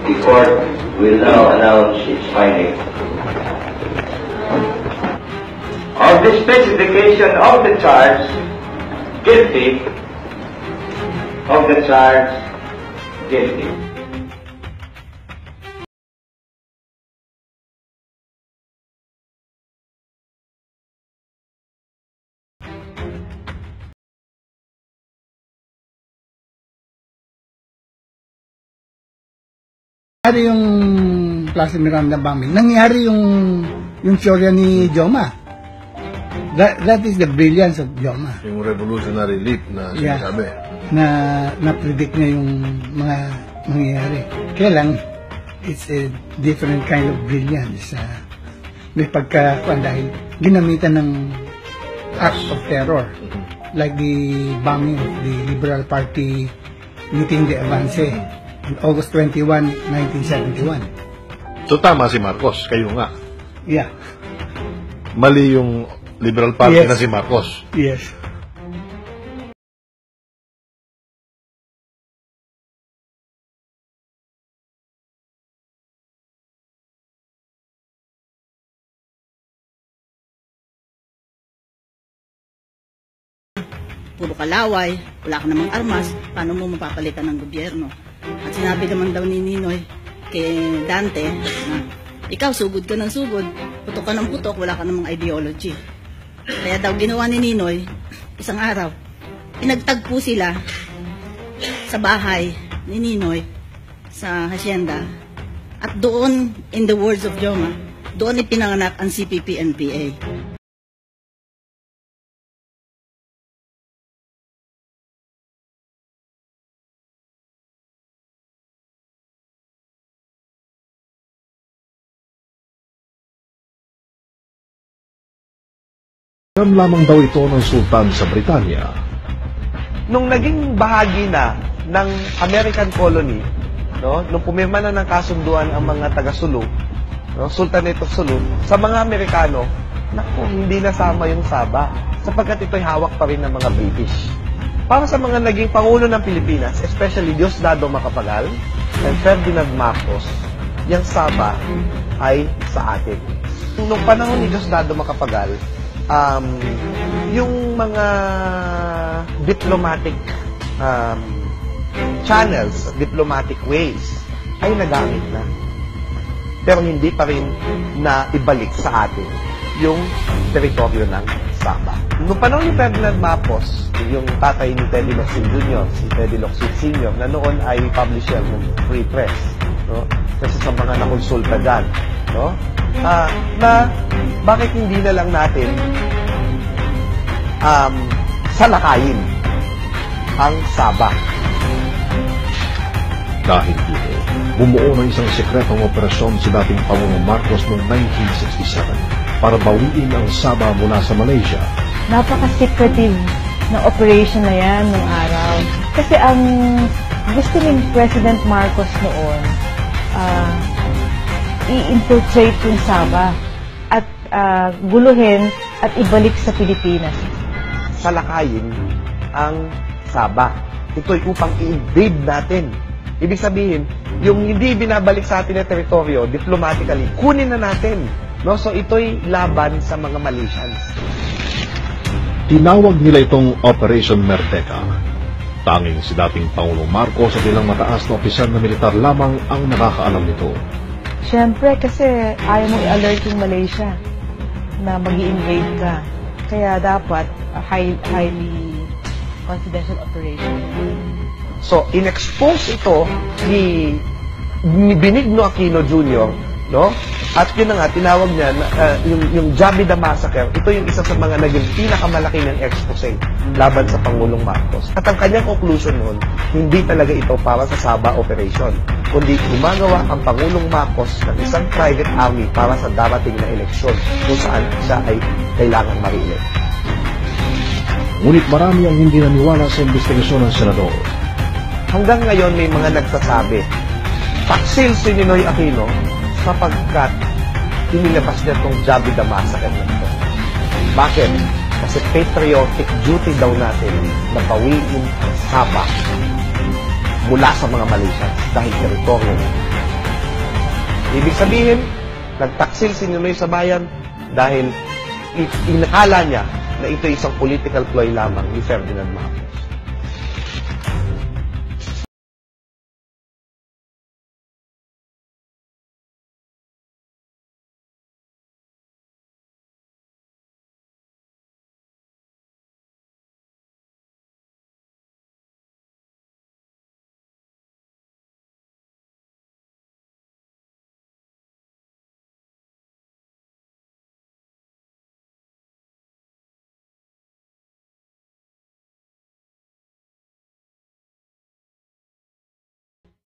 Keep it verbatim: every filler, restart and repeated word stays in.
The court will now announce its finding. Of the specification of the charge, guilty. Of the charge, guilty. Nangyari yung Plaza Miranda bombing, nangyari yung yung teorya ni Joma. That, that is the brilliance of Joma. Yung revolutionary leap na sinasabi. Yeah, na na-predict niya yung mga mangyayari. Kaya lang, it's a different kind of brilliance. Uh, may pagka, dahil ginamitan ng acts of terror. Mm-hmm. Like the bombing of the Liberal Party meeting the Avance. On August twenty-first, nineteen seventy-one. So tama si Marcos, kayo nga. Yeah. Mali yung Liberal Party yes. na si Marcos. Yes. Puro kalaway, wala ka namang armas, paano mo mapapalitan ng gobyerno? At sinabi naman daw ni Ninoy kay Dante na ikaw sugod ka ng sugod, putok ka ng putok, wala ka namang ideology. Kaya daw ginawa ni Ninoy, isang araw, pinagtagpo sila sa bahay ni Ninoy sa hacienda. At doon, in the words of Joma, doon ipinanganak ang C P P N P A. Alam lamang daw ito ng Sultan sa Britanya. Nung naging bahagi na ng American colony, no, nung pumirma na ng kasunduan ang mga taga-Sulu, no, Sultanate of Sulu, sa mga Amerikano, naku, hindi nasama yung Sabah, sapagkat ito'y hawak pa rin ng mga British. Para sa mga naging Pangulo ng Pilipinas, especially Diosdado Macapagal and Ferdinand Marcos, yung Sabah ay sa atin. Nung panahon ni Diosdado Macapagal, Um, yung mga diplomatic um, channels, diplomatic ways, ay nagamit na. Pero hindi pa rin na ibalik sa atin yung teritoryo ng Sabah. Noong panahon ni Ferdinand Marcos, yung tatay ni Teddy Locsin Junior, si Teddy Locsin Senior, na noon ay publisher ng Free Press, no? Kasi sa mga nakonsulta dyan, no? Uh, na bakit hindi na lang natin um, salakayin ang Sabah? Dahil dito, bumuo ng isang sekretong operasyon si dating Pangulong Marcos noong nineteen sixty-seven para bawiin ang Sabah mula sa Malaysia. Napaka-secretive na operation na yan noong araw. Kasi ang gusto ni President Marcos noon, uh, i-infiltrate yung Sabah at uh, guluhin at ibalik sa Pilipinas. Salakayin ang Sabah. Ito'y upang i-invade natin. Ibig sabihin, yung hindi binabalik sa atin na teritoryo, diplomatically, kunin na natin. No? So ito'y laban sa mga Malaysians. Tinawag nila itong Operation Merteca. Tanging si dating Pangulong Marcos at ilang mataas na opisyal na militar lamang ang nakakaalam nito. Siyempre, kasi ayaw mo i-alert yung Malaysia na mag-i-invade ka. Kaya dapat uh, high, highly confidential operation. So, in-expose ito ni, ni Benigno Aquino Junior, no? At yun na nga, tinawag niya, uh, yung, yung Jabida Massacre, ito yung isa sa mga naging pinakamalaki ng expose laban sa Pangulong Marcos. At ang kanyang conclusion noon, hindi talaga ito para sa Sabah operation, kundi gumagawa ang Pangulong Marcos ng isang private army para sa darating na eleksyon kung saan siya ay kailangan marilit. Ngunit marami ang hindi naniwala sa investigasyon ng Senador. Hanggang ngayon may mga nagsasabi, taksil si Ninoy Aquino sapagkat inilabas niya itong Jabida Massacre na ito. Bakit? Kasi patriotic duty daw natin na bawiin ang Sabah mula sa mga Malaysians dahil teritoryo Ibig sabihin, nagtaksil si Ninoy sa bayan dahil inakala niya na ito isang political ploy lamang ni Ferdinand Marcos.